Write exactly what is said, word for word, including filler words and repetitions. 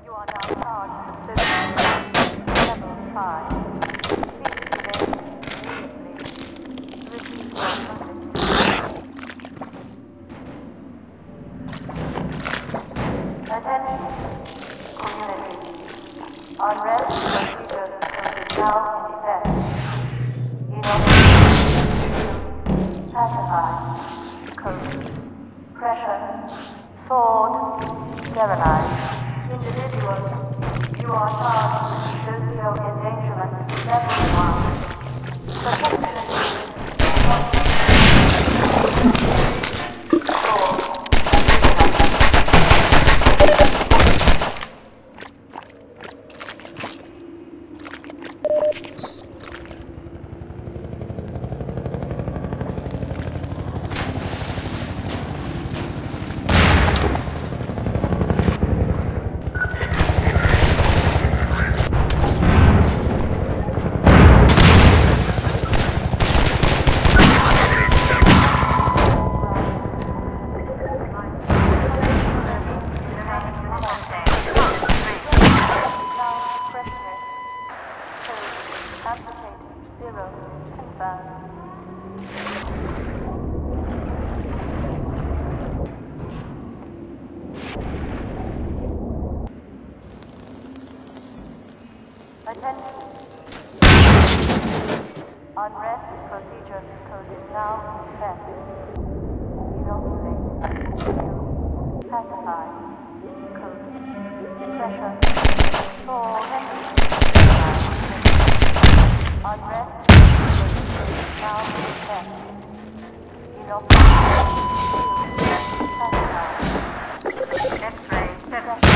You are now charged with level five. Please activate immediately to receive your message. Attention, community. Unrest procedures is now in effect. In order to pacify, coat, pressure, sword, sterilize. Individuals, you are charged with social endangerment level one. Protection. Attention. Unrest procedure code is now in effect. Inoculate. Pacify. Code. Pressure. Sword. Unrest procedure is now in effect. Inoculate. Pacify. X-ray.